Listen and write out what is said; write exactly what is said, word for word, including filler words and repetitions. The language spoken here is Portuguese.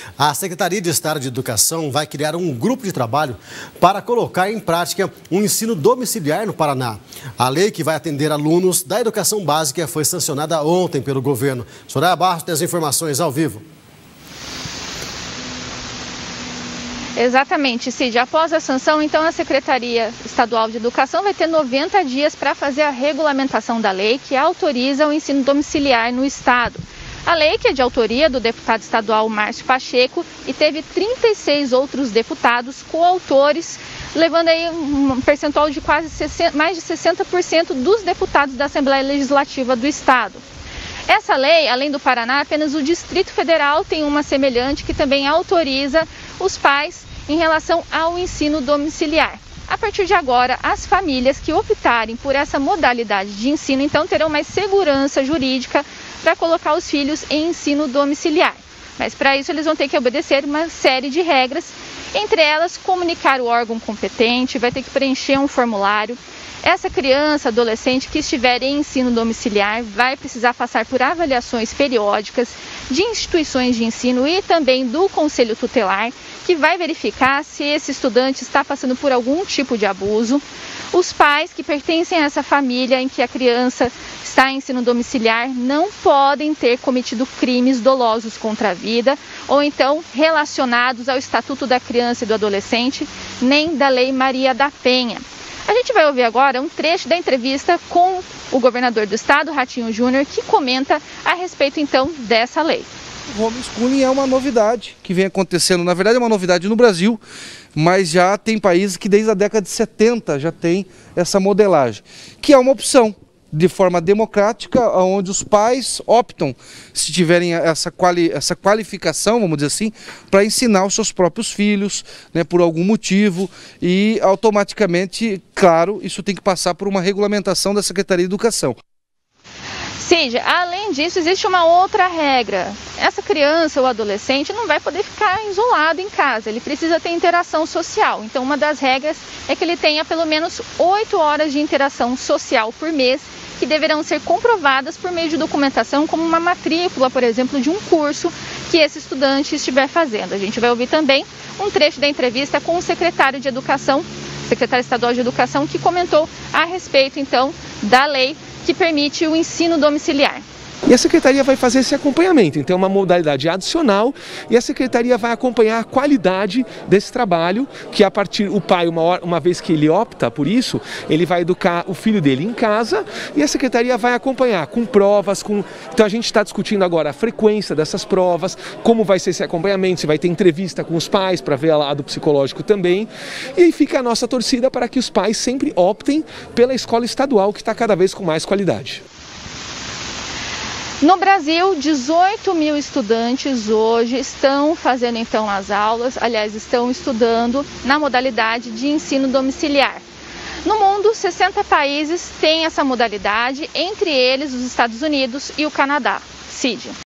A Secretaria de Estado de Educação vai criar um grupo de trabalho para colocar em prática um ensino domiciliar no Paraná. A lei que vai atender alunos da educação básica foi sancionada ontem pelo governo. Soraya Barros tem as informações ao vivo. Exatamente, Cid. Após a sanção, então, a Secretaria Estadual de Educação vai ter noventa dias para fazer a regulamentação da lei que autoriza o ensino domiciliar no Estado. A lei, que é de autoria do deputado estadual Márcio Pacheco, e teve trinta e seis outros deputados coautores, levando aí um percentual de quase sessenta, mais de sessenta por cento dos deputados da Assembleia Legislativa do Estado. Essa lei, além do Paraná, apenas o Distrito Federal tem uma semelhante que também autoriza os pais em relação ao ensino domiciliar. A partir de agora, as famílias que optarem por essa modalidade de ensino, então, terão mais segurança jurídica para colocar os filhos em ensino domiciliar. Mas para isso eles vão ter que obedecer uma série de regras, entre elas comunicar o órgão competente, vai ter que preencher um formulário. Essa criança, adolescente que estiver em ensino domiciliar vai precisar passar por avaliações periódicas de instituições de ensino e também do Conselho Tutelar, que vai verificar se esse estudante está passando por algum tipo de abuso. Os pais que pertencem a essa família em que a criança está em ensino domiciliar não podem ter cometido crimes dolosos contra a vida ou então relacionados ao Estatuto da Criança e do Adolescente, nem da Lei Maria da Penha. A gente vai ouvir agora um trecho da entrevista com o governador do estado, Ratinho Júnior, que comenta a respeito então dessa lei. O homeschooling é uma novidade que vem acontecendo, na verdade é uma novidade no Brasil, mas já tem países que desde a década de setenta já tem essa modelagem, que é uma opção de forma democrática, onde os pais optam, se tiverem essa, quali, essa qualificação, vamos dizer assim, para ensinar os seus próprios filhos, né, por algum motivo, e automaticamente, claro, isso tem que passar por uma regulamentação da Secretaria de Educação. Cid, além disso, existe uma outra regra. Essa criança ou adolescente não vai poder ficar isolado em casa, ele precisa ter interação social. Então, uma das regras é que ele tenha pelo menos oito horas de interação social por mês, que deverão ser comprovadas por meio de documentação, como uma matrícula, por exemplo, de um curso que esse estudante estiver fazendo. A gente vai ouvir também um trecho da entrevista com o secretário de Educação, secretário estadual de Educação, que comentou a respeito, então, da lei que permite o ensino domiciliar. E a Secretaria vai fazer esse acompanhamento, então é uma modalidade adicional e a Secretaria vai acompanhar a qualidade desse trabalho, que a partir, o pai, uma, hora, uma vez que ele opta por isso, ele vai educar o filho dele em casa e a Secretaria vai acompanhar com provas, com... então a gente está discutindo agora a frequência dessas provas, como vai ser esse acompanhamento, se vai ter entrevista com os pais para ver o lado psicológico também, e aí fica a nossa torcida para que os pais sempre optem pela escola estadual, que está cada vez com mais qualidade. No Brasil, dezoito mil estudantes hoje estão fazendo então as aulas, aliás, estão estudando na modalidade de ensino domiciliar. No mundo, sessenta países têm essa modalidade, entre eles os Estados Unidos e o Canadá. Cid.